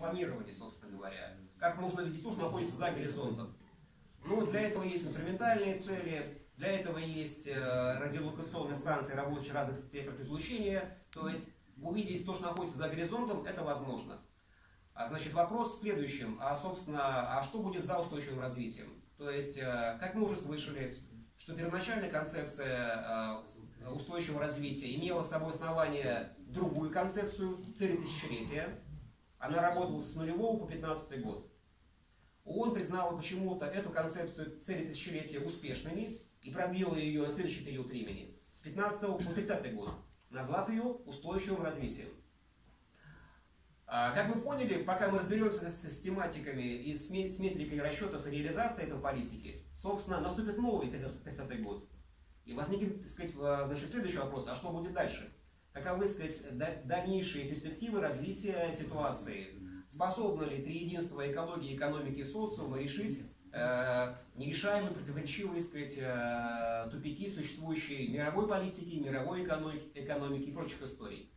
планирования, собственно говоря. Как можно видеть то, что находится за горизонтом. Ну, для этого есть инструментальные цели, для этого есть радиолокационные станции, работающие разных спектров излучения. То есть увидеть то, что находится за горизонтом, это возможно. Значит, вопрос в следующем. Собственно, что будет за устойчивым развитием? То есть, как мы уже слышали, что первоначальная концепция устойчивого развития имела с собой основание другую концепцию цели тысячелетия. Она работала с нулевого по 15 год. ООН признала почему-то эту концепцию цели тысячелетия успешными и продлила ее на следующий период времени, с 15 по 30 год, назвав ее устойчивым развитием. Как мы поняли, пока мы разберемся с тематиками и с метрикой расчетов и реализации этой политики, собственно, наступит новый 30-й год. И возникнет, так сказать, значит, следующий вопрос: а что будет дальше? Каковы, так сказать, дальнейшие перспективы развития ситуации? Способно ли триединство экологии, экономики и социума решить нерешаемые, противоречивые, так сказать, тупики существующей мировой политики, мировой экономики и прочих историй?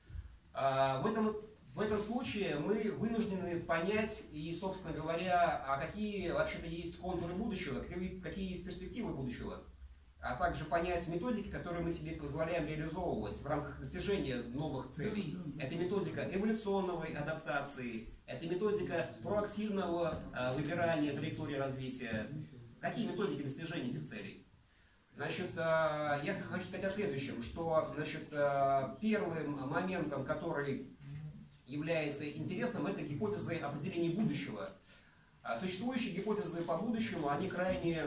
В этом случае мы вынуждены понять и, собственно говоря, какие вообще-то есть контуры будущего, какие есть перспективы будущего, а также понять методики, которые мы себе позволяем реализовывать в рамках достижения новых целей. Это методика эволюционной адаптации, это методика проактивного выбирания траектории развития. Какие методики достижения этих целей? Значит, я хочу сказать о следующем, что, значит, первым моментом, который является интересным, это гипотезы определения будущего. Существующие гипотезы по будущему, они крайне,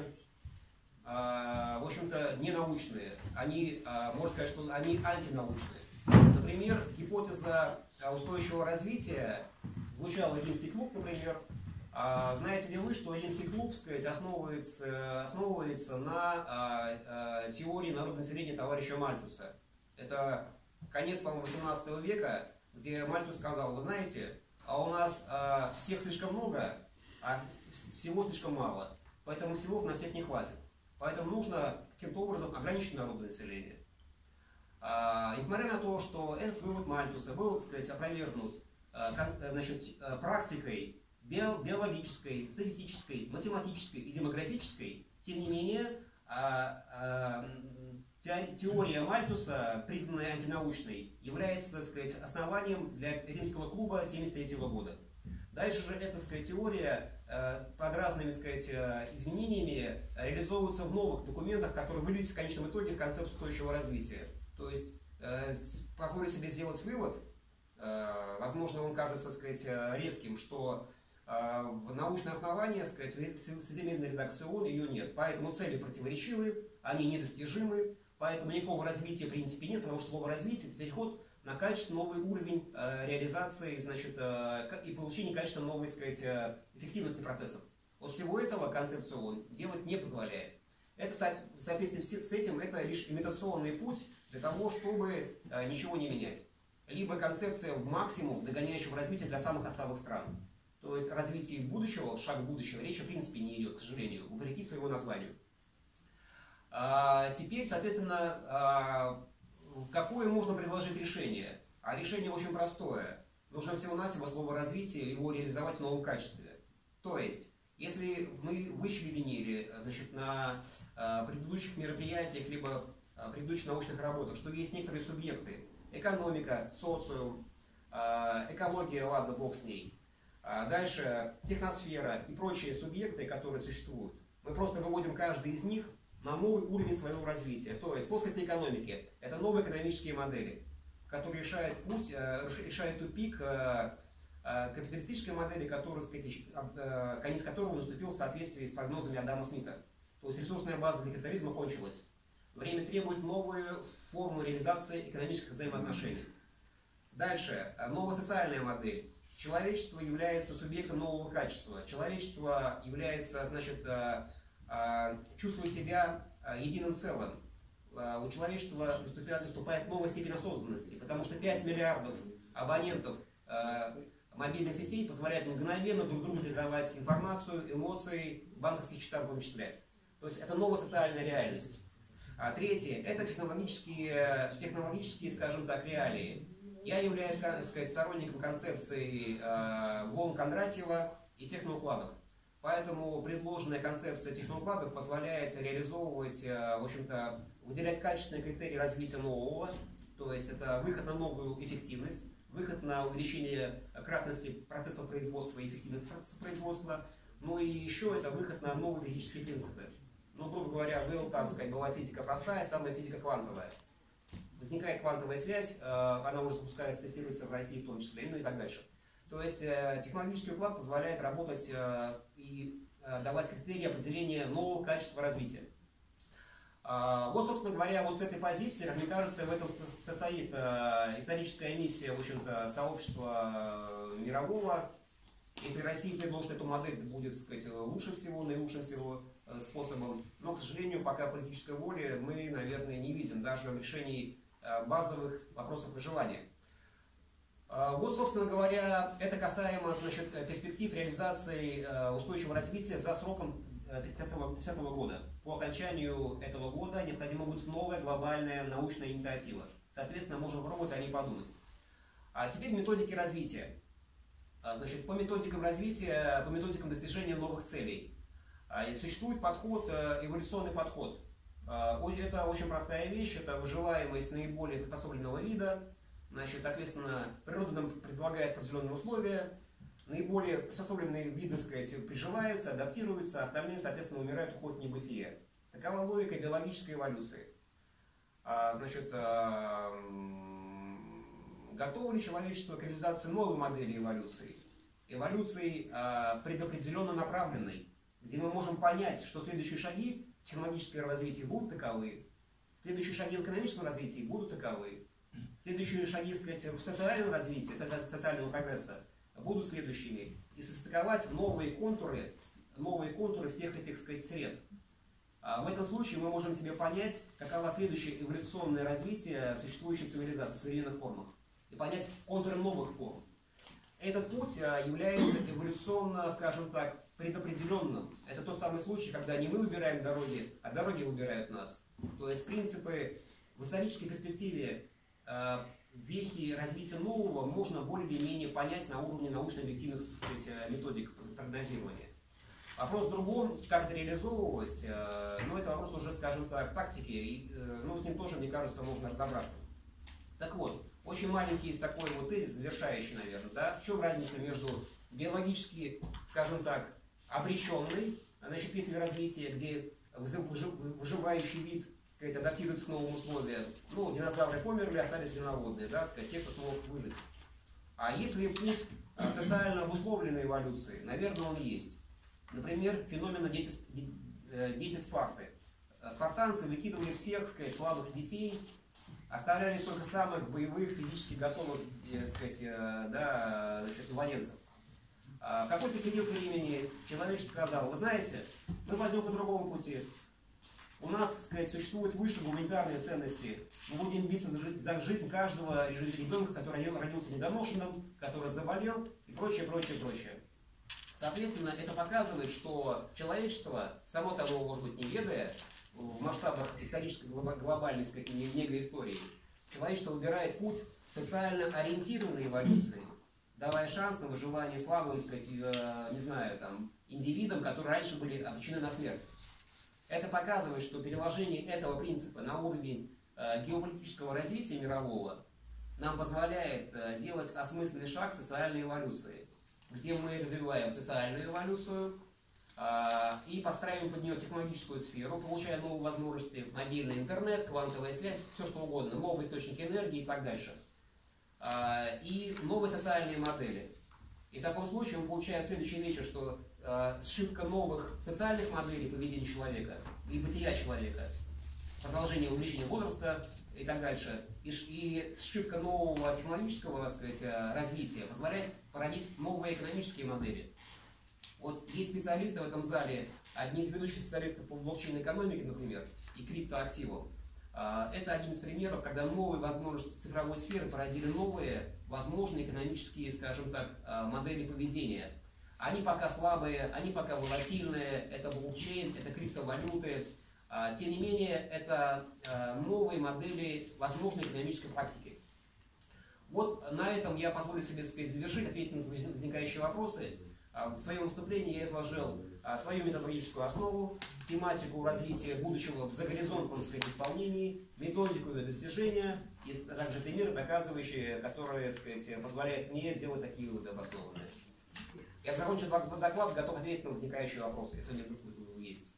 в общем-то, ненаучные. Они, можно сказать, что они антинаучные. Например, гипотеза устойчивого развития, звучал Римский клуб, например. Знаете ли вы, что Римский клуб, так сказать, основывается на теории народного населения товарища Мальтуса? Это конец, по-моему, 18 века, где Мальтус сказал: вы знаете, у нас всех слишком много, а всего слишком мало. Поэтому всего на всех не хватит. Поэтому нужно каким-то образом ограничить народное население. Несмотря на то, что этот вывод Мальтуса был, так сказать, опровергнут значит, практикой биологической, статистической, математической и демографической, тем не менее, теория Мальтуса, признанная антинаучной, является, так сказать, основанием для Римского клуба 1973 года. Дальше же эта, так сказать, теория под разными, так сказать, изменениями реализовывается в новых документах, которые вылились в конечном итоге в концепцию устойчивого развития. То есть, позволю себе сделать вывод, возможно, он кажется, так сказать, резким, что в научное основание, так сказать, в современной редакции ООН ее нет. Поэтому цели противоречивы, они недостижимы, поэтому никакого развития в принципе нет, потому что слово развитие – это переход на качественно новый уровень реализации, значит, и получения качественно новой, так сказать, эффективности процессов. Вот всего этого концепция ООН делать не позволяет. Это, в соответствии с этим, это лишь имитационный путь для того, чтобы ничего не менять. Либо концепция максимум догоняющего развития для самых отсталых стран. То есть развитие будущего, шаг в будущего, речи в принципе не идет, к сожалению, вопреки своему названию. Теперь, соответственно, какое можно предложить решение? А решение очень простое. Нужно всего-навсего слово «развитие» его реализовать в новом качестве. То есть, если мы вычленили, значит, на предыдущих мероприятиях, либо предыдущих научных работах, что есть некоторые субъекты: экономика, социум, экология, ладно, бог с ней. Дальше техносфера и прочие субъекты, которые существуют. Мы просто выводим каждый из них на новый уровень своего развития. То есть плоскость экономики – это новые экономические модели, которые решают тупик капиталистической модели, конец которого наступил в соответствии с прогнозами Адама Смита. То есть ресурсная база для капитализма кончилась. Время требует новую форму реализации экономических взаимоотношений. Дальше новая социальная модель. Человечество является субъектом нового качества. Человечество является, значит, чувствует себя единым целым. У человечества наступает новая степень осознанности, потому что 5 миллиардов абонентов мобильных сетей позволяют мгновенно друг другу передавать информацию, эмоции, банковские счета в том числе. То есть это новая социальная реальность. Третье – это технологические, скажем так, реалии. Я являюсь, так сказать, сторонником концепции волн Кондратьева и техноукладов. Поэтому предложенная концепция техноукладов позволяет реализовывать, в общем-то, выделять качественные критерии развития нового, то есть это выход на новую эффективность, выход на увеличение кратности процессов производства и эффективности процессов производства, ну и еще это выход на новые физические принципы. Ну, грубо говоря, была физика простая, стала физика квантовая. Возникает квантовая связь, она уже запускается, тестируется в России в том числе, ну и так дальше. То есть технологический уклад позволяет работать и давать критерии определения нового качества развития. Вот, собственно говоря, вот с этой позиции, как мне кажется, в этом состоит историческая миссия, в общем-то, сообщества мирового. Если Россия предложит эту модель, это будет, так сказать, лучше всего, наилучшим всего способом. Но, к сожалению, пока политической воли мы, наверное, не видим даже в решении базовых вопросов выживания. Вот, собственно говоря, это касаемо, значит, перспектив реализации устойчивого развития за сроком 30 года. По окончанию этого года необходима будет новая глобальная научная инициатива. Соответственно, можно попробовать о ней подумать. А теперь методики развития. Значит, по методикам развития, по методикам достижения новых целей. Существует подход, эволюционный подход. Это очень простая вещь, это выживаемость наиболее приспособленного вида. Значит, соответственно, природа нам предлагает определенные условия, наиболее приспособленные виды, так сказать, приживаются, адаптируются, остальные, соответственно, умирают, уходят в небытие. Такова логика биологической эволюции. Значит, готово ли человечество к реализации новой модели эволюции? Эволюции предопределенно направленной, где мы можем понять, что следующие шаги технологического развития будут таковы, следующие шаги в экономическом развитии будут таковы, следующие шаги, так сказать, в социальном развитии, социального прогресса будут следующими, и состыковать новые контуры всех этих, так сказать, сред. В этом случае мы можем себе понять, каково следующее эволюционное развитие существующей цивилизации в современных формах, и понять контуры новых форм. Этот путь является эволюционно, скажем так, предопределенным. Это тот самый случай, когда не мы выбираем дороги, а дороги выбирают нас. То есть принципы в исторической перспективе вехи развития нового можно более или менее понять на уровне научно-объективных методик прогнозирования. Вопрос в другом, как это реализовывать, но это вопрос уже, скажем так, тактики, и с ним тоже, мне кажется, можно разобраться. Так вот, очень маленький есть такой вот тезис, завершающий, наверное, да? В чем разница между биологически, скажем так, обреченной, значит, ветвью развития, где выживающий вид, сказать, адаптируется к новым условиям. Ну, динозавры померли, остались земноводные, да, сказать, те, кто смог выжить. А если путь социально обусловленной эволюции, наверное, он есть. Например, феномен дети Спарты. Спартанцы выкидывали всех, сказать, слабых детей, оставляли только самых боевых, физически готовых, сказать, да, значит, младенцев. В какой-то период времени человечество сказало: вы знаете, мы пойдем по другому пути. У нас, сказать, существуют выше гуманитарные ценности. Мы будем биться за жизнь каждого ребенка, который родился недоношенным, который заболел и прочее, прочее, прочее. Соответственно, это показывает, что человечество, само того, может быть, не ведая, в масштабах исторической глобальной, сказать, мегаистории, человечество выбирает путь социально ориентированной эволюции, давая шанс на выживание слабым, сказать, не знаю, там, индивидам, которые раньше были обречены на смерть. Это показывает, что переложение этого принципа на уровень геополитического развития мирового нам позволяет делать осмысленный шаг социальной эволюции, где мы развиваем социальную эволюцию и постраиваем под нее технологическую сферу, получая новые возможности, мобильный интернет, квантовая связь, все что угодно, новые источники энергии и так дальше. И новые социальные модели. И в таком случае мы получаем следующие вещи, что сшибка новых социальных моделей поведения человека и бытия человека, продолжение увеличения возраста и так дальше, и сшибка нового технологического, так сказать, развития позволяет породить новые экономические модели. Вот есть специалисты в этом зале, одни из ведущих специалистов по блокчейн-экономике, например, и криптоактивам. Это один из примеров, когда новые возможности цифровой сферы породили новые возможные экономические, скажем так, модели поведения. Они пока слабые, они пока волатильные, это блокчейн, это криптовалюты. Тем не менее, это новые модели возможной экономической практики. Вот на этом я позволю себе, сказать, завершить, ответить на возникающие вопросы. В своем выступлении я изложил свою методологическую основу, тематику развития будущего в загоризонтном, сказать, исполнении, методику ее достижения и также примеры, доказывающие, которые, сказать, позволяют мне сделать такие выводы обоснованные. Я закончу доклад, готов ответить на возникающие вопросы, если они есть.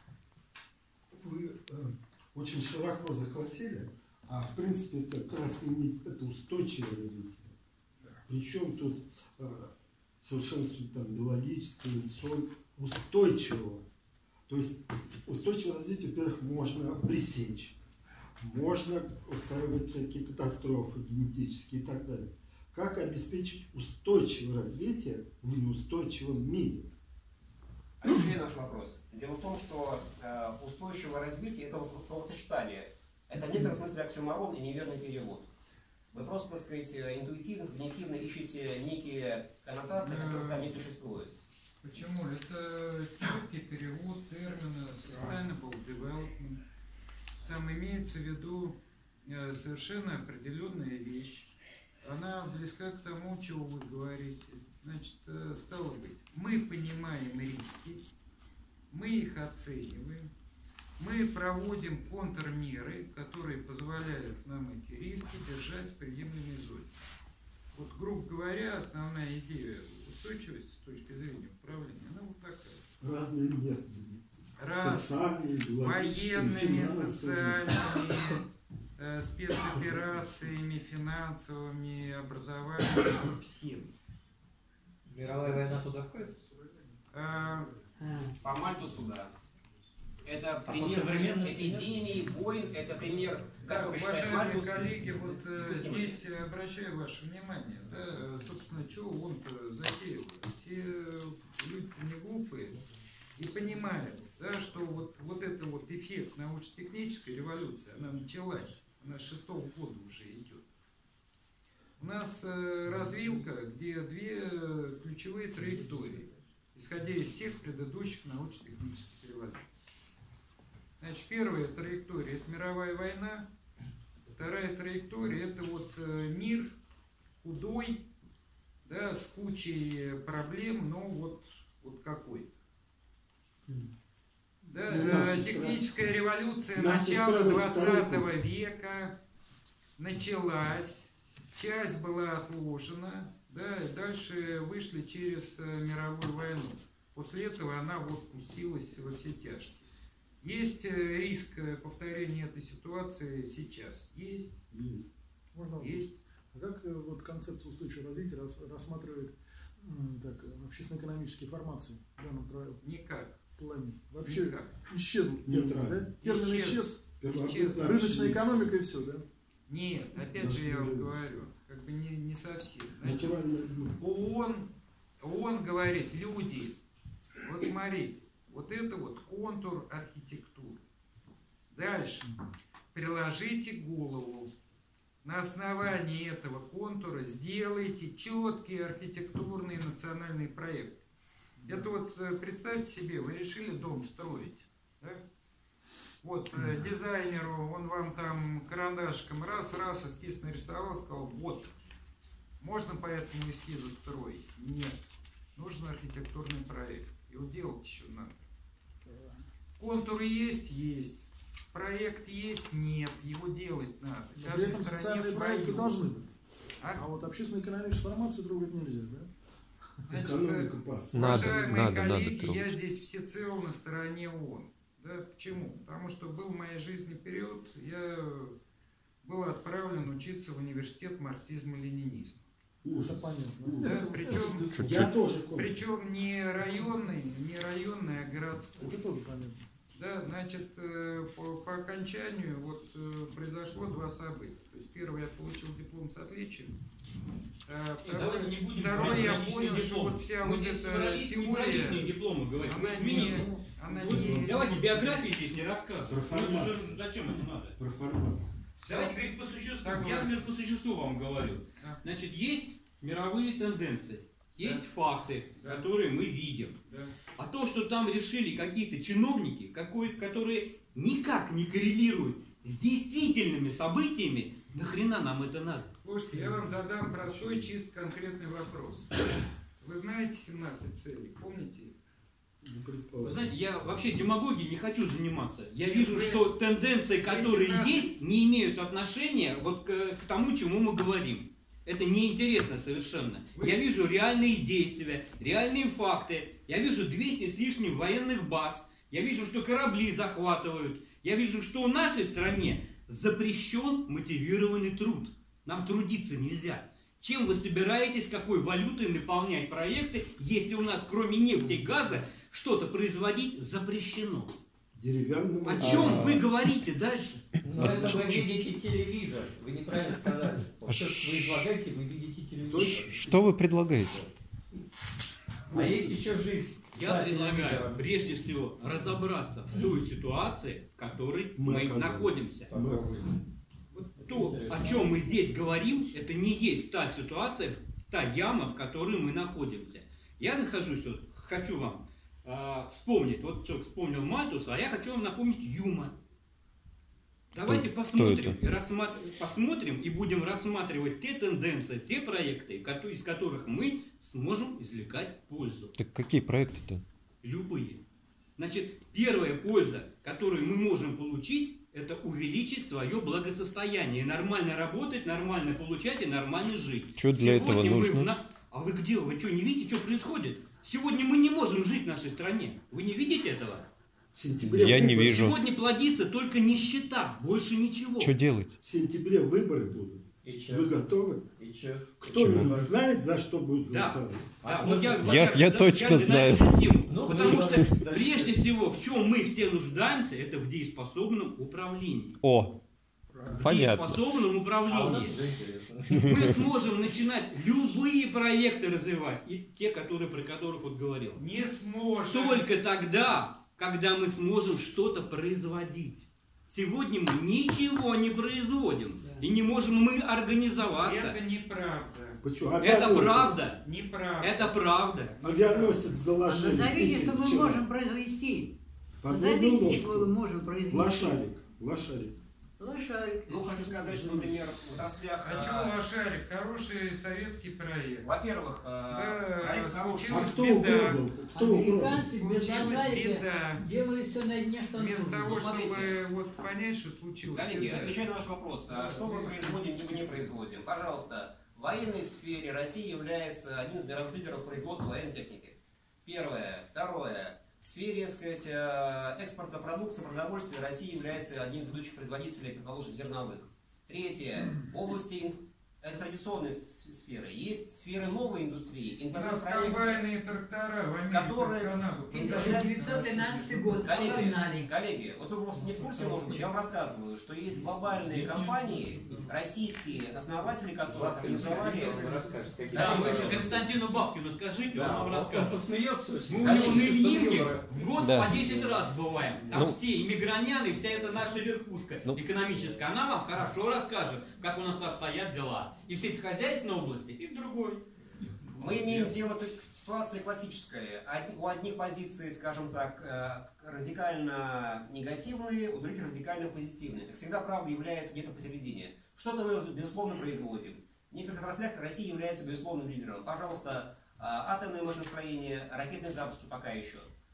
Вы очень широко захватили, а в принципе это как раз это устойчивое развитие. Причем тут совершенствование там биологического, устойчивого. То есть устойчивое развитие, во-первых, можно пресечь, можно устраивать всякие катастрофы генетические и так далее. Как обеспечить устойчивое развитие в неустойчивом мире? Отвечаю на наш вопрос. Дело в том, что устойчивое развитие – это словосочетание. Это в некотором смысле оксюморон и неверный перевод. Вы просто, так сказать, интуитивно, когнитивно ищете некие коннотации, которых там не существует. Почему? Это четкий перевод термина sustainable development. Там имеется в виду совершенно определенная вещь. Она близка к тому, чего вы говорите. Значит, стало быть, мы понимаем риски, мы их оцениваем, мы проводим контрмеры, которые позволяют нам эти риски держать в приемлемой зоне. Вот, грубо говоря, основная идея устойчивости с точки зрения управления, она вот такая. Разные методы. Социальные, военными, социальными, спецоперациями, финансовыми, образованием, всем. Мировая война туда входит? По Мальтусу, да. Это пример эпидемии, войн, это пример, как считает Мальтус. Коллеги, вот здесь обращаю ваше внимание, да, собственно, что он-то затеял. Все люди не глупые и понимают, да, что вот это вот эффект научно-технической революции, она началась, она с 6-го года уже идет. У нас развилка, где две ключевые траектории, исходя из всех предыдущих научно-технических революций. Значит, первая траектория – это мировая война, вторая траектория – это вот мир худой, да, с кучей проблем, но вот какой-то. Да, техническая революция начала 20 века началась, часть была отложена, да, и дальше вышли через мировую войну. После этого она вот пустилась во все тяжкие. Есть риск повторения этой ситуации сейчас? Есть? Есть. Можно есть. А как вот концепция устойчивого развития рассматривает общественно-экономические формации в данном Никак. плане? Вообще Никак. Исчезл термин, да? Термин исчез. Рыночная экономика и все, да? Нет, опять же я вам говорю, как бы не совсем. Значит, ООН говорит, люди, вот смотрите, вот это вот контур архитектуры. Дальше. Приложите голову. На основании этого контура сделайте четкий архитектурный национальный проект. Это вот представьте себе, вы решили дом строить. Да? Вот дизайнеру, он вам там карандашиком раз эскиз нарисовал, сказал, вот, можно по этому эскизу строить? Нет. Нужен архитектурный проект. Его делать еще надо. Контуры есть? Есть. Проект есть? Нет. Его делать надо. Каждой стране проекты должны быть. А вот общественно-экономическую формацию трогать нельзя, да? Значит, уважаемые коллеги, я здесь всецело на стороне ООН. Да, почему? Потому что был в моей жизни период, я был отправлен учиться в университет марксизма-ленинизма. Уже понятно. Да, причем не районный, а городской. Это тоже понятно. Да, значит, по окончанию вот произошло два события. То есть первое, я получил диплом с отличием. Второе, я понял, что вот вся вот эта теория, дипломы говорить. она не... Давайте биографии здесь не рассказывать. Зачем это надо? Про формацию. Давайте говорить по существу. Я, например, по существу вам говорю. Значит, есть мировые тенденции, есть факты, которые мы видим. А то, что там решили какие-то чиновники, которые никак не коррелируют с действительными событиями, Нахрена нам это надо? Слушайте, я вам задам простой, чисто конкретный вопрос. Вы знаете 17 целей, помните? Вы знаете, я вообще демагогией не хочу заниматься. Я вижу, что тенденции, которые есть, не имеют отношения вот к тому, чему мы говорим. Это неинтересно совершенно. Я вижу реальные действия, реальные факты. Я вижу 200 с лишним военных баз. Я вижу, что корабли захватывают. Я вижу, что в нашей стране запрещен мотивированный труд. Нам трудиться нельзя. Чем вы собираетесь, какой валютой наполнять проекты, если у нас кроме нефти и газа что-то производить запрещено? Деревянным. О чем вы говорите дальше? Но это вы видите телевизор. Вы неправильно сказали. Вот то, что вы излагаете, вы видите телевизор. Что вы предлагаете? А есть еще жизнь. Я предлагаю прежде всего разобраться в той ситуации, в которой мы находимся. Вот то, о чем мы здесь говорим, это не есть та ситуация, та яма, в которой мы находимся. Я нахожусь, вот, хочу вам вспомнить, вот человек вспомнил Мальтуса, а я хочу вам напомнить Юма. Давайте посмотрим посмотрим и будем рассматривать те тенденции, те проекты, из которых мы сможем извлекать пользу. Так какие проекты-то? Любые. Значит, первая польза, которую мы можем получить, это увеличить свое благосостояние. Нормально работать, нормально получать и нормально жить. Что для этого нужно? А вы где? Вы что, не видите, что происходит? Сегодня мы не можем жить в нашей стране. Вы не видите этого? Я не вижу. Сегодня плодится только нищета, больше ничего. Что делать? В сентябре выборы будут. Вы готовы? И чё? Кто-нибудь знает, за что будет голосовать? Да, вот Я точно знаю. Потому что прежде всего, в чем мы все нуждаемся, это в дееспособном управлении. О, В понятно. дееспособном управлении. Мы сможем начинать любые проекты развивать, и те, про которых вот говорил. Не сможем. Только тогда, когда мы сможем что-то производить. Сегодня мы ничего не производим. И не можем мы организоваться. Это неправда. Почему? Это правда. Неправда. Это правда. Авианосец заложили. Назовите, что мы можем произвести. Назовите, чего мы можем произвести. Лошарик. Лошарик. Лошарик. Ну, хочу сказать, что, например, в отраслях... Хочу лошарик. Хороший советский проект. Во-первых, проект хороший. А кто угробил? Кто угробил? Американцы без лошарика делают все на дне, что Вместо нужно. того, чтобы Смотрите. вот понять, что случилось. Коллеги, отвечаю на ваш вопрос. Что мы производим, либо не производим? Пожалуйста, в военной сфере Россия является одним из мировых лидеров производства военной техники. Первое. Второе. В сфере, так сказать, экспорта продукции, продовольствия Россия является одним из ведущих производителей, предположим, зерновых. Третье. В области традиционной сферы есть сферы новой индустрии, интернет-проекты, трактора в Америку, которые... в Канаду. 1913 год. Погнали. Коллеги, вот вы просто не в курсе, может быть, я вам рассказываю, что есть глобальные компании, российские основатели, которые организовали... Да, вы Константину Бабкину скажите, он вам расскажет. Посмеется. Мы у него на именинке в год Да. по 10 раз бываем. Там Ну. все иммиграняны, вся эта наша верхушка экономическая. Она вам хорошо расскажет, как у нас обстоят дела. И в сельскохозяйственной области, и в другой. Мы имеем дело с ситуацией классической. У одних позиции, скажем так, радикально негативные, у других радикально позитивные. Как всегда, правда является где-то посередине. Что-то мы, безусловно, производим. В некоторых отраслях Россия является безусловным лидером. Пожалуйста, атомное машиностроение, ракетные запуски пока еще.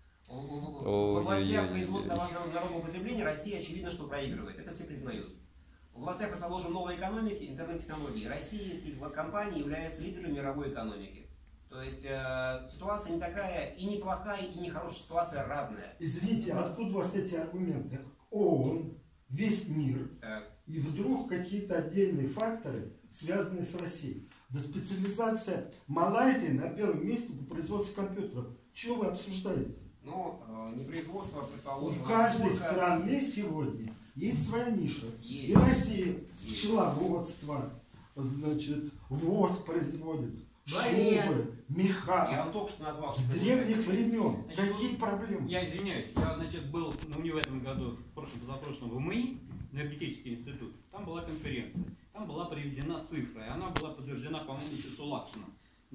В областях производства народного потребления Россия, очевидно, что проигрывает. Это все признают. В областях, предположим, новой экономики, интернет-технологий, российские компании являются лидерами мировой экономики. То есть ситуация не такая и не плохая, и не хорошая, ситуация разная. Извините, откуда у вас эти аргументы? ООН, весь мир, и вдруг какие-то отдельные факторы, связанные с Россией. Да специализация Малайзии на первом месте по производству компьютеров. Чего вы обсуждаете? Ну, не производство, предположим, У каждой страны сегодня есть своя ниша. Есть. И Россия пчеловодство, значит, ВОЗ производит, шубы, меха. Я вам только что назвал. С древних времен. Какие проблемы? Я извиняюсь, я, значит, был не в этом году, в прошлом, позапрошлом в МИ, энергетический институт. Там была конференция. Там была приведена цифра, и она была подтверждена, по-моему, еще Сулакшином.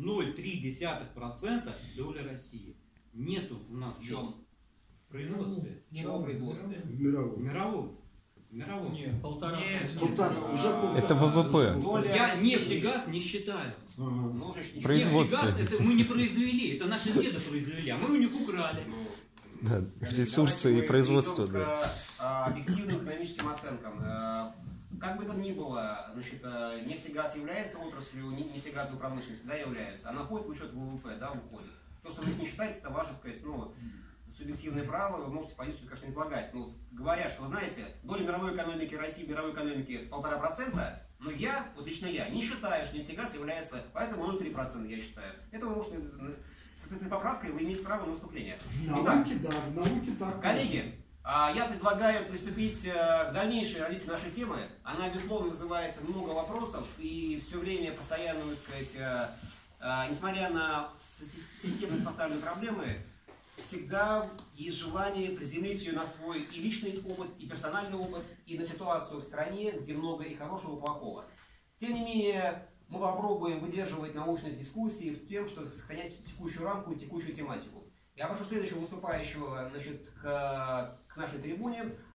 0,3% доля России. Нету у нас в чем? В производстве. Чего в производстве? В мировом. Мировом. Мирового. Нет, Полтора, уже Это ВВП. Доля Я России- нефть и газ не считаю. Ну, уже ж не Производство. Нефть и газ это мы не произвели, это наши деды произвели, а мы у них украли. Ну, Да, ресурсы давайте и мы производство, перейдем да. к объективным экономическим оценкам. Как бы там ни было, значит, нефть и газ является отраслью нефтегазовой промышленности, да, является. Она входит в учет ВВП, да, уходит. То, что вы их не считаете, это ваше, сказать, ну, субъективное право, вы можете позицию, конечно, излагать. Но говоря, что, вы знаете, доля мировой экономики России, мировой экономики 1,5%, но я, вот лично я, не считаю, что нефть и газ является, поэтому 0,3% я считаю. Это вы можете, с этой поправкой вы имеете право на выступление. В науке, да, в науке так. Коллеги, я предлагаю приступить к дальнейшей развитию нашей темы. Она, безусловно, вызывает много вопросов и все время постоянно, так сказать, несмотря на системность поставленной проблемы, всегда есть желание приземлить ее на свой и личный опыт, и персональный опыт, и на ситуацию в стране, где много и хорошего, и плохого. Тем не менее, мы попробуем выдерживать научность дискуссии в тем, чтобы сохранять текущую рамку и текущую тематику. Я прошу следующего выступающего, значит, к нашей трибуне,